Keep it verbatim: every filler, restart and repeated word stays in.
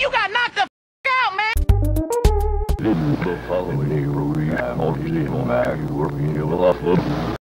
You got knocked the f out, man! The following day, we have all the